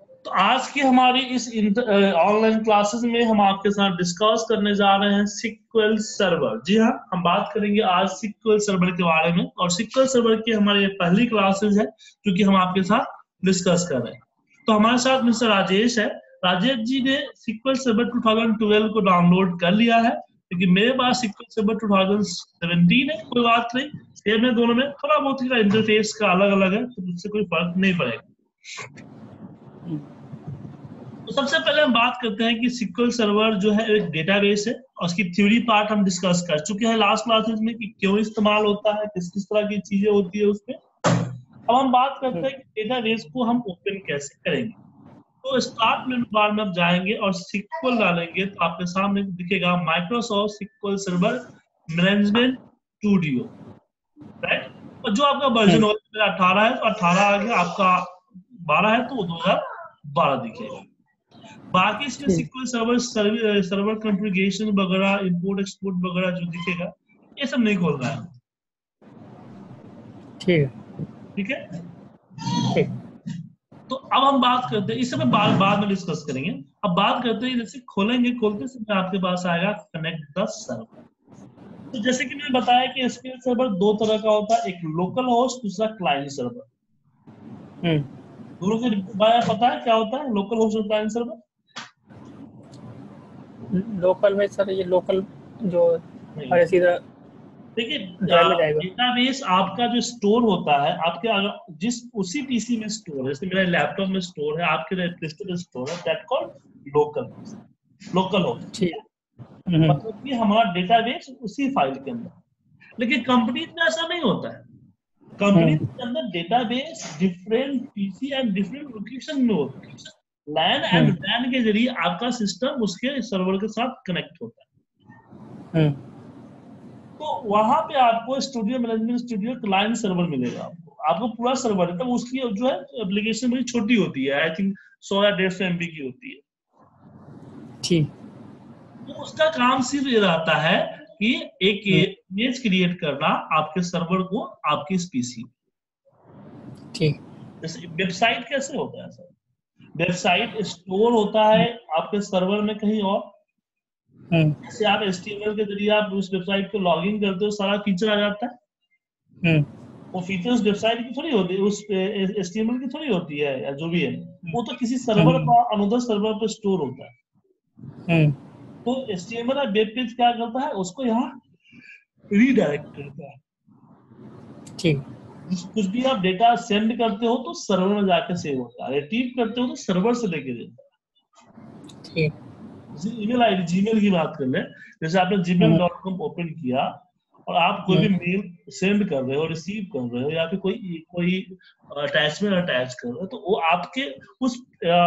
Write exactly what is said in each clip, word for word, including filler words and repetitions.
तो आज की हमारी इस ऑनलाइन क्लासेस में हम आपके साथ डिस्कस करने जा रहे हैं सिक्वल सर्वर। जी हाँ, हम बात करेंगे आज सिक्वल सर्वर के बारे में, और सिक्वल सर्वर की हमारी ये पहली क्लासेस है जो कि हम आपके साथ डिस्कस कर रहे हैं। तो हमारे साथ मिस्टर राजेश है। राजेश जी ने SQL server two thousand twelve को डाउनलोड कर लिया है, लेकिन मेरे पास SQL server two thousand seventeen है। कोई बात नहीं, सेम है दोनों में, थोड़ा बहुत ही इंटरफेस का अलग अलग है, तो उससे कोई फर्क नहीं पड़ेगा। तो सबसे पहले हम बात करते हैं कि सिक्वल सर्वर जो है एक डेटाबेस है, और उसकी थ्योरी पार्ट हम डिस्कस कर चुके हैं लास्ट क्लासेस में कि क्यों इस्तेमाल होता है, किस किस तरह की चीजें होती है उसमें। अब हम बात करते हैं कि डेटाबेस को हम ओपन कैसे करेंगे। तो स्टार्ट मेनू बार में आप जाएंगे और सिक्वल डालेंगे तो आपके सामने दिखेगा Microsoft SQL server management studio, right. और जो आपका वर्जन होगा अठारह है तो अठारह आ गया, आपका बारह है तो वो दो हजार बारह दिखेगा। बाकी इसमें सिक्वल सर्वर सर्वर कॉन्फ़िगरेशन वगैरह, इंपोर्ट एक्सपोर्ट वगैरह जो दिखेगा, ये सब नहीं खोल रहा है। ठीक है ठीक है, ठीक। तो अब हम बात करते हैं, इस समय बाद बाद में डिस्कस करेंगे। अब बात करते हैं, जैसे खोलेंगे, खोलते समय आपके पास आएगा कनेक्ट द सर्वर। तो जैसे कि मैंने बताया कि एसक्यूएल सर्वर दो तरह का होता है, एक लोकल होस्ट, दूसरा क्लाइंट सर्वर। दोनों के बारे में पता है क्या होता है लोकल होस्ट और क्लाइंट सर्वर? लोकल में सर ये लोकल जो नहीं, सीधा देखिए ड्राइव में जाएगा। डेटाबेस आपका जो स्टोर होता है आपके अगर जिस उसी पीसी में स्टोर है, जैसे मेरा लैपटॉप में स्टोर है, आपके रजिस्टर स्टोर है, that called local local host. ठीक। मतलब कि हमारा डेटाबेस उसी फाइल के अंदर। लेकिन कंपनीज में ऐसा नहीं होता है। कंपनीज के अंदर database different PC and different location में होता है। लैन एंड वैन के जरिए आपका सिस्टम उसके सर्वर के साथ कनेक्ट होता है। तो वहां पे आपको studio management studio client server मिलेगा। आपको आपको पूरा सर्वर है, तब उसकी जो है एप्लीकेशन बड़ी छोटी होती है, आई थिंक सौ या डेढ़ सौ एमबी की होती है। ठीक। तो उसका काम सिर्फ ये रहता है कि एक इमेज क्रिएट करना आपके सर्वर को आपके इस पीसी। ठीक। जैसे वेबसाइट कैसे होता है सर, वेबसाइट स्टोर होता है आपके सर्वर में कहीं और। जैसे आप एचटीएमएल के जरिए आप उस वेबसाइट को लॉगिन करते हो, सारा फीचर आ जाता है। वो फीचर्स वेबसाइट की थोड़ी होती है, उस एचटीएमएल की थोड़ी होती है, या जो भी है वो तो किसी सर्वर पर अनदर सर्वर पर स्टोर होता है। तो एचटीएमएल वेब पेज क्या करता है, उसको यहाँ रीडायरेक्ट करता है। ठीक, कुछ भी आप डेटा सेंड करते हो तो सर्वर में जाकर सेव होता है, रिट्रीव करते हो तो सर्वर से लेके देता है। ठीक, जैसे ईमेल आईडी, जीमेल की बात कर ले, जैसे आपने जीमेल डॉट कॉम ओपन किया और आप कोई भी मेल सेंड कर रहे हो, रिसीव कर रहे हो, या फिर कोई कोई अटैचमेंट अटैच कर रहे हो, तो वो आपके उस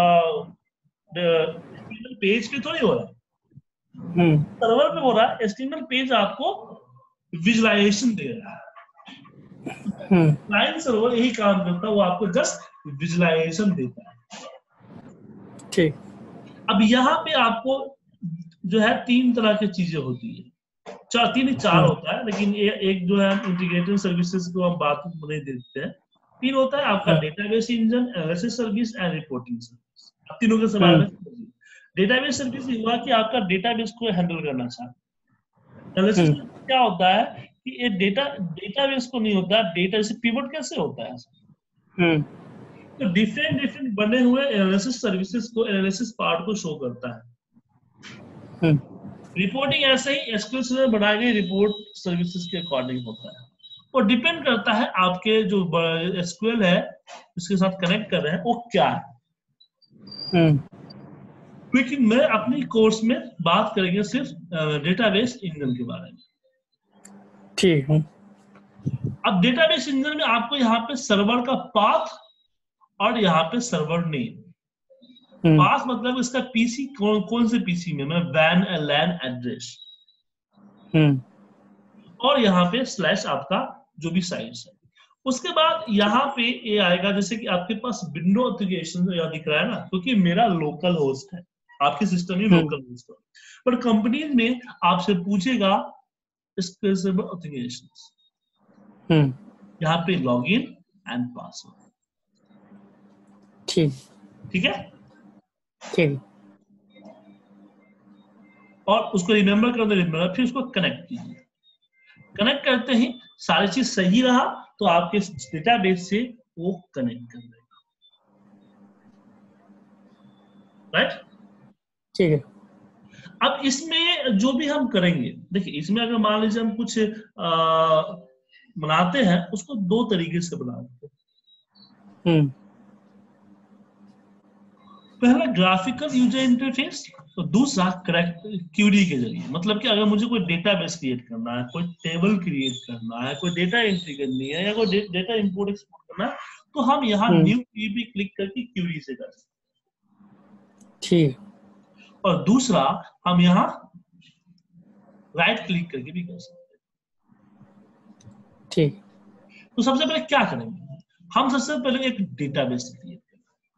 पेज पे थोड़ी हो रहा है, सर्वर पे हो रहा है। एचटीएमएल पेज आपको विजुअलाइजेशन दे रहा है। क्लाइंट सर्वर यही काम करता है, वो आपको जस्ट विजुअलाइजेशन देता है। ठीक, अब यहाँ पे आपको जो है तीन तरह की चीजें होती है, चार तीन ही चार होता है, लेकिन ये एक जो है इंटीग्रेटेड सर्विसेज को हम बात नहीं देते हैं। तीन होता है आपका database engine, analysis service and reporting service. अब तीनों के सवाल में डेटाबेस सर्विस हुआ कि आपका डेटाबेस को हैंडल करना चाहते। एनालिसिस क्या होता है कि ये डेटा डेटाबेस को नहीं होता, डेटा जैसे पिवट कैसे होता है, तो डिफरेंट डिफरेंट बने हुए एनालिसिस सर्विसेज को, एनालिसिस पार्ट को शो करता है। रिपोर्टिंग ऐसे ही एसक्यूएल से बनाई गई रिपोर्ट सर्विसेज के अकॉर्डिंग होता है, और डिपेंड करता है आपके जो एसक्यूएल है उसके साथ कनेक्ट कर रहे हैं वो क्या है। क्योंकि मैं अपनी कोर्स में बात करेंगे सिर्फ डेटाबेस इंजन के बारे में। ठीक है, अब डेटाबेस इंजन में आपको यहाँ पे सर्वर का पाथ और यहाँ पे सर्वर नेम। पाथ मतलब इसका पीसी कौन कौन से पीसी में, मैं वैन लैन एड्रेस, और यहाँ पे स्लैश आपका जो भी साइज है। उसके बाद यहाँ पे ये आएगा, जैसे कि आपके पास विंडो एप्लीकेशन दिख रहा है ना, क्योंकि मेरा लोकल होस्ट है, आपके सिस्टम ही लोकल होस्ट है, पर कंपनी में आपसे पूछेगा एप्लीकेशन, यहाँ पे लॉगिन एंड पासवर्ड। ठीक, ठीक है, ठीक, और उसको रिमेम्बर कर दो, रिमेम्बर, फिर उसको कनेक्ट कीजिए। कनेक्ट करते ही सारी चीज सही रहा तो आपके डेटाबेस से वो कनेक्ट कर देगा, राइट। ठीक है। अब इसमें जो भी हम करेंगे, देखिए इसमें अगर मान लीजिए हम कुछ आ, बनाते हैं, उसको दो तरीके से बनाते हैं। हम्म पहला ग्राफिकल यूजर इंटरफेस, तो दूसरा करेक्ट क्यूरी के जरिए। मतलब कि अगर मुझे कोई डेटाबेस क्रिएट करना है, कोई टेबल क्रिएट करना है, कोई डेटा एंट्री करनी है, या कोई डेटा इंपोर्ट एक्सपोर्ट करना है, तो हम यहाँ हम्म न्यू क्यूरी क्लिक करके क्यूरी से कर सकते हैं। ठीक, और दूसरा हम यहाँ राइट क्लिक करके भी कर सकते हैं। ठीक। तो सबसे पहले क्या करेंगे, हम सबसे पहले एक डेटाबेस क्रिएट करेंगे,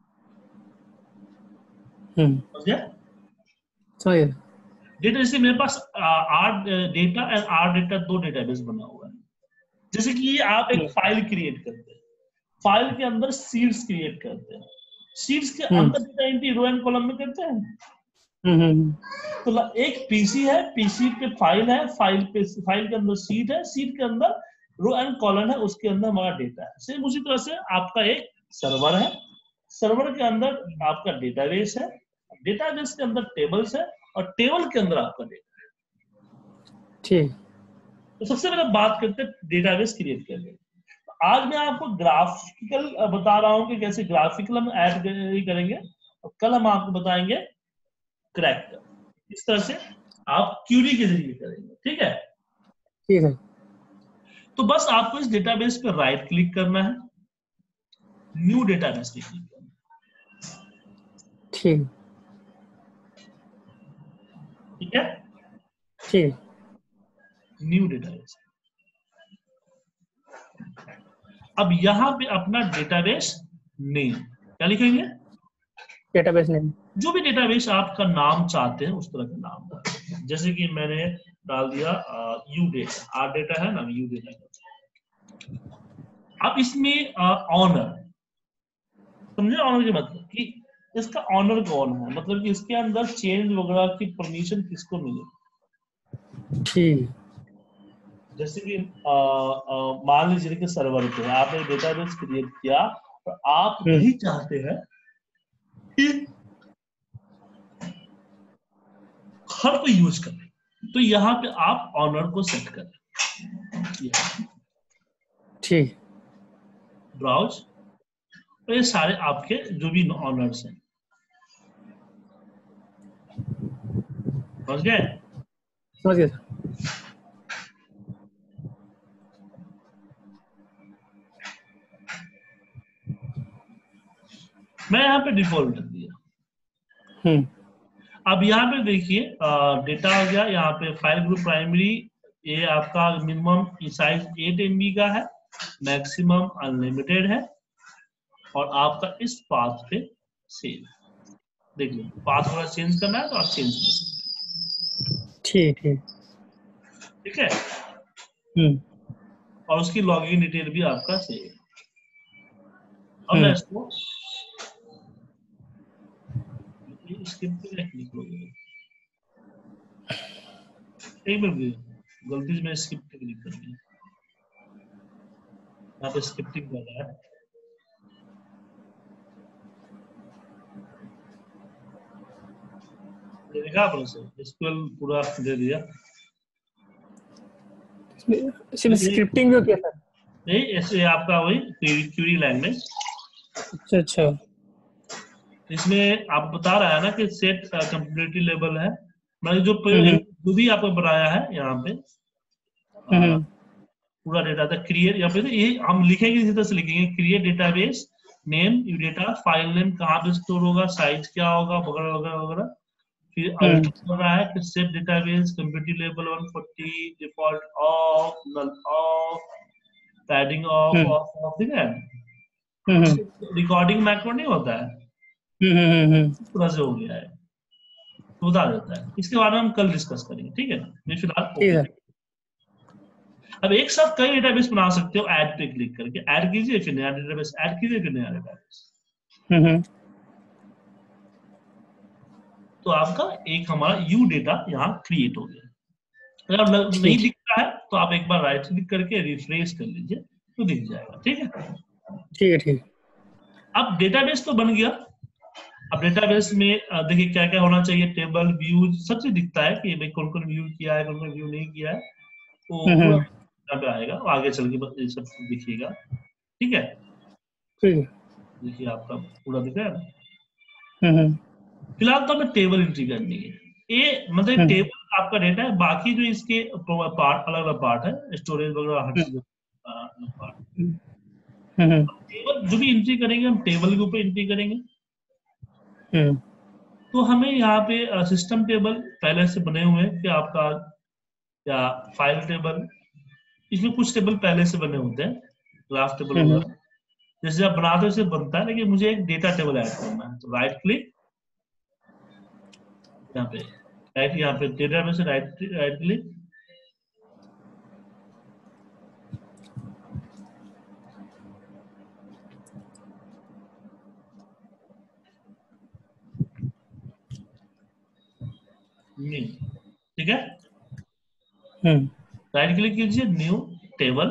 हम्म समझ गए? समझ गया। डेटा, जैसे मेरे पास R data and R data दो डेटाबेस बना हुआ है। जैसे कि आप एक हम्म फाइल क्रिएट करते हैं, फाइल के अंदर सीड्स क्रिएट करते हैं, सीड्स के हम्म अंदर data entry row and column में करते हैं। हम्म हम्म, तो ल- एक पीसी है, पीसी पे फाइल है, फाइल पे फाइल के अंदर सीट है, सीट के अंदर रो एंड कॉलम है, उसके अंदर हमारा डेटा है। सेम उसी तरह से आपका एक सर्वर है, सर्वर के अंदर आपका डेटाबेस है, डेटाबेस के अंदर टेबल्स है, और टेबल के अंदर आपका डेटा है। ठीक। तो सबसे पहले बात करते हैं डेटाबेस क्रिएट करने की। तो आज मैं आपको ग्राफिकल बता रहा हूं कि कैसे ग्राफिकल हम ऐड करेंगे, और कल हम आपको बताएंगे करेक्ट, इस तरह से आप क्यूरी के जरिए करेंगे, ठीक है। ठीक है। तो बस आपको इस डेटाबेस पर राइट क्लिक करना है, न्यू डेटाबेस पे क्लिक करना है, ठीक, ठीक है, ठीक। New database. अब यहां पे अपना डेटाबेस नेम क्या लिखेंगे, डेटाबेस नेम। जो भी डेटाबेस आपका नाम चाहते हैं उस तरह का नाम डालें। जैसे कि मैंने डाल दिया यू डेटा, आर डेटा है ना, यू डेटा। अब इसमें ऑनर, समझे ऑनर के मतलब कि इसका ऑनर कौन है, मतलब कि इसके अंदर चेंज वगैरह की परमिशन किसको मिले। ठीक। जैसे कि मान लीजिए कि सर्वर पे आपने डेटाबेस क्रिएट किया, तो आप हम्म नहीं चाहते हैं कि हर कोई यूज करे, तो यहाँ पे आप ऑनर को सेट करें, ठीक। ब्राउज, तो ये सारे आपके जो भी ऑनर्स हैं, समझ गए। समझ गया सर। मैं यहाँ पे डिफॉल्ट रख दिया। हम्म अब यहाँ पे देखिए डेटा आ गया, यहाँ पे फाइल ग्रुप प्राइमरी, ये आपका minimum size eight M B का है, मैक्सिमम अनलिमिटेड है, और आपका इस पाथ पे सेव। देख लो, पाथ थोड़ा चेंज करना है तो आप चेंज कर सकते हैं, ठीक, ठीक। ठीक है, हम्म और उसकी लॉगिन डिटेल भी आपका सेव है। अब मैं हम्म इसको स्किप पे क्लिक करूंगा, एक मिनट, गलती से मैं स्किप पे क्लिक कर दिया, यहाँ पे स्क्रिप्टिंग कर रहा है। ये देखा आपने सर, एसक्यूएल पूरा दे दिया। इसमें स्क्रिप्टिंग भी होती है सर? नहीं, ऐसे आपका वही क्यूरी लैंग्वेज। अच्छा अच्छा। इसमें आप बता रहा है ना कि सेट कंप्लीटिविटी लेवल है, मतलब जो हम्म जो भी आपको बनाया है यहाँ पे आ, हम्म पूरा डेटा था क्रिएट, या फिर ये हम लिखेंगे इसी तरह से लिखेंगे, create database name, U data, file name कहाँ पे स्टोर होगा, साइज क्या होगा, वगैरह वगैरह वगैरह। फिर हम्म अल्टर कर रहा है कि set database compatibility level one forty, default off, null off, padding off hmm off off, ठीक है। हम्म रिकॉर्डिंग मैक्रो नहीं होता है, हम्म हम्म हम्म इस तरह से हो गया है, तो बता देता है। इसके बारे में हम कल डिस्कस करेंगे, ठीक है। मैं फिलहाल ठीक ओके। है। अब एक साथ कई डेटाबेस बना सकते हो, ऐड पे क्लिक करके ऐड कीजिए, फिर नया डेटाबेस ऐड कीजिए, फिर नया डेटाबेस। हम्म तो आपका एक हमारा यू डेटा यहाँ क्रिएट हो गया। अगर नहीं दिख रहा है तो आप एक बार राइट क्लिक करके रिफ्रेश कर लीजिए तो दिख जाएगा। ठीक है, ठीक है, ठीक। अब डेटाबेस तो बन गया। अब डेटाबेस में देखिए क्या क्या होना चाहिए, टेबल, व्यू, सब चीज दिखता है कि भाई कौन कौन व्यू किया है, कौन कौन व्यू नहीं किया है, तो पूरा यहाँ पे आएगा, आगे चल के बस ये सब दिखिएगा। ठीक है, देखिए आपका पूरा दिख रहा है। फिलहाल तो हमें टेबल एंट्री करनी है। ये मतलब टेबल आपका डेटा है, बाकी जो इसके पार्ट अलग अलग पार्ट है, स्टोरेज वगैरह हर चीज पार्ट। टेबल जो भी एंट्री करेंगे हम टेबल के ऊपर एंट्री करेंगे। तो हमें यहाँ पे सिस्टम टेबल पहले से बने हुए हैं कि आपका या फाइल टेबल, इसमें कुछ टेबल पहले से बने होते हैं, ग्राफ टेबल वगैरह जैसे आप बनाते हो बनता है, लेकिन मुझे एक डेटा टेबल ऐड करना है। तो राइट क्लिक यहाँ पे, राइट यहाँ पे डेटा में से राइट राइट क्लिक, न्यू। ठीक है, राइट क्लिक कीजिए, न्यू टेबल।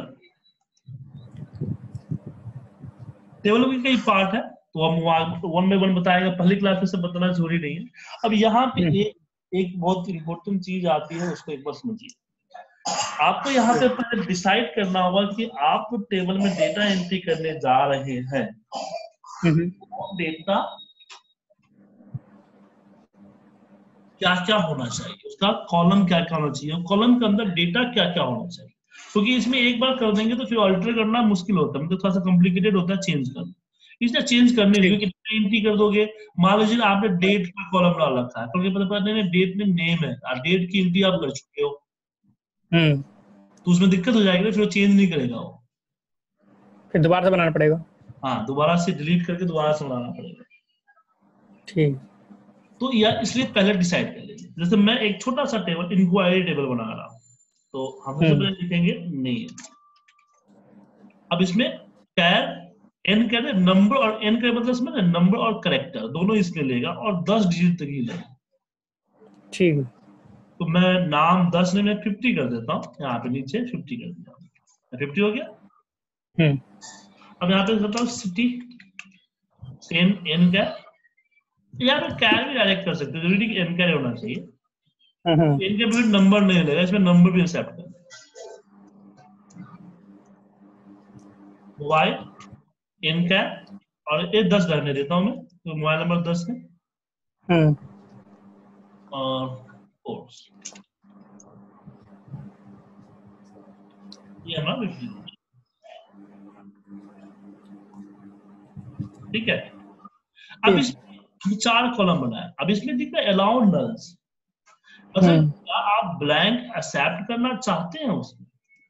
टेबल के कई पार्ट है तो हम वन बाय वन बताएंगे, पहली क्लास में सब बताना जरूरी नहीं है। अब यहाँ पे एक एक बहुत इंपॉर्टेंट चीज आती है, उसको एक बार समझिए। आपको यहाँ पे पहले डिसाइड करना होगा कि आप टेबल में डेटा एंट्री करने जा रहे हैं, डेटा क्या क्या होना चाहिए, उसका कॉलम क्या क्या होना चाहिए, कॉलम के अंदर डेटा क्या क्या होना चाहिए। क्योंकि इसमें एक बार कर देंगे तो फिर ऑल्टर करना मुश्किल होता है, मतलब थोड़ा सा कॉम्प्लिकेटेड होता है चेंज करना। इसलिए चेंज करने लगे कि एंट्री कर दोगे, मान लीजिए आपने डेट का कॉलम डाल रखा है, क्योंकि पता नहीं डेट में नेम है और डेट की एंट्री आप कर चुके हो, तो उसमें दिक्कत हो जाएगी, फिर वो चेंज नहीं करेगा, वो फिर दोबारा से बनाना पड़ेगा। हाँ, दोबारा से डिलीट करके दोबारा से बनाना पड़ेगा। ठीक, तो या इसलिए पहले डिसाइड कर लीजिए। जैसे मैं एक छोटा सा टेबल, इंक्वायरी टेबल बना रहा हूँ, तो हम सबसे पहले लिखेंगे नेम। अब इसमें कैर एन कह दे, नंबर और एन का मतलब इसमें नंबर और कैरेक्टर दोनों इसमें लेगा और दस डिजिट तक ही लेगा। ठीक, तो मैं नाम दस ने मैं फिफ्टी कर देता हूँ, यहाँ पे नीचे फिफ्टी कर दिया, फिफ्टी हो गया। अब यहाँ पे करता हूँ सिटी, एन एन का, यहाँ पे कैर भी डायरेक्ट कर सकते हैं, जरूरी कि एन कैर होना चाहिए। एन के भी नंबर नहीं लेगा, इसमें नंबर भी एक्सेप्ट कर। मोबाइल एन कैर और ये दस रहने देता हूँ मैं, तो मोबाइल नंबर दस है और कोर्स ये हमारा फिफ्टी। ठीक है, अब इसमें चार कॉलम बनाए। अब इसमें दिख रहा है अलाउ नल्स, मतलब क्या आप ब्लैंक एक्सेप्ट करना चाहते हैं, उसमें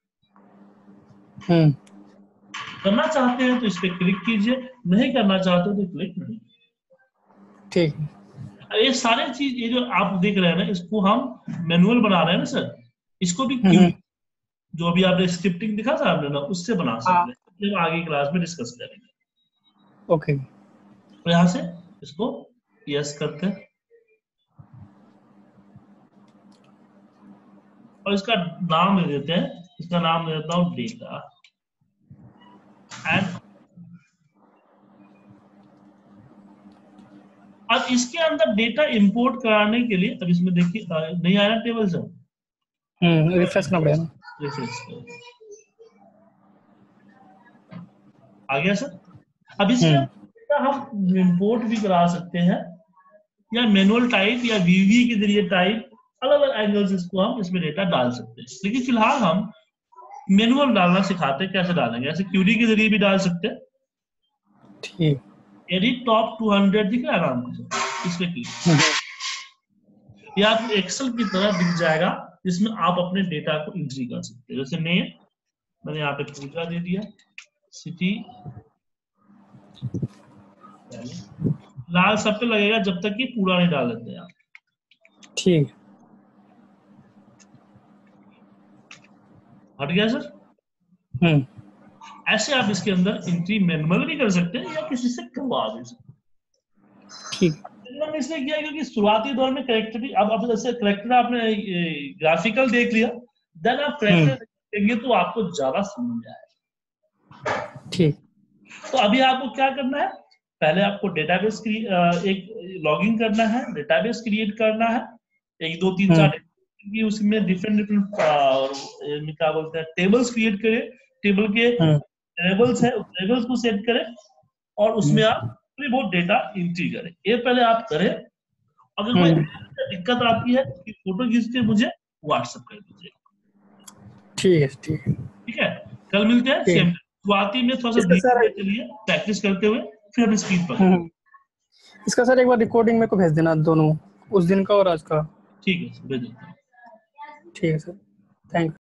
करना चाहते हैं तो इस पे क्लिक कीजिए, नहीं करना चाहते हो तो क्लिक नहीं। ठीक, ये सारे चीज ये जो आप देख रहे हैं ना, इसको हम मैनुअल बना रहे हैं ना सर, इसको भी जो अभी आपने स्क्रिप्टिंग दिखा था आपने ना, उससे बना सकते हैं, आगे क्लास में डिस्कस करेंगे। ओके, तो यहाँ से इसको यस करते हैं और इसका नाम दे देते हैं, इसका नाम दे देता हूं डेटा एंड। अब इसके अंदर डेटा इंपोर्ट कराने के लिए, अब इसमें देखिए नहीं आया टेबल से, हम्म रिफ्रेश करना पड़ेगा, रिफ्रेश आ गया सर। अब इसमें हम इंपोर्ट भी करा सकते हैं या मैनुअल टाइप या वीवी के जरिए टाइप, अलग अलग एंगल्स इसको हम इसमें डेटा डाल सकते हैं। लेकिन फिलहाल हम मैनुअल डालना सिखाते हैं, कैसे डालेंगे, ऐसे क्यूरी के जरिए भी डाल सकते हैं। ठीक, एडिट टॉप टू हंड्रेड दिख रहा है आराम से, इस पे क्लिक, या फिर एक्सेल की तरह दिख जाएगा जिसमें आप अपने डेटा को एंट्री कर सकते हैं। जैसे नेम मैंने यहाँ पे पूजा दे दिया, सिटी लाल सब पे लगेगा जब तक कि पूरा नहीं डाल देते आप। ठीक, हट गया सर। हम्म, ऐसे आप इसके अंदर एंट्री मैनुअल भी कर सकते हैं या किसी से करवा भी सकते हैं। ठीक, इसलिए किया क्योंकि शुरुआती दौर में करेक्टर, अब अब जैसे करेक्टर आपने ग्राफिकल देख लिया, देन आप करेक्टर देखेंगे तो आपको ज्यादा समझ में आएगा। ठीक। तो अभी आपको क्या करना है, पहले आपको डेटाबेस एक लॉगिन करना है, डेटाबेस क्रिएट करना है, एक दो तीन चार, उसमें डिफरेंट डिफरेंट क्या बोलते हैं टेबल्स क्रिएट करें, टेबल के टेबल्स है, टेबल्स को सेट करें और उसमें आप बहुत डेटा एंट्री करें। ये पहले आप करें। अगर कोई दिक्कत आती है कि फोटो खींच के मुझे व्हाट्सएप कर दीजिए। ठीक है ठीक है ठीक है, कल मिलते हैं सेम। शुरुआती में थोड़ा सा धीरे चलिए, प्रैक्टिस करते हुए फिर हम स्पीड पर। इसका सर एक बार रिकॉर्डिंग मेरे को भेज देना, दोनों, उस दिन का और आज का। ठीक है, भेज देता हूं। ठीक है सर, थैंक यू।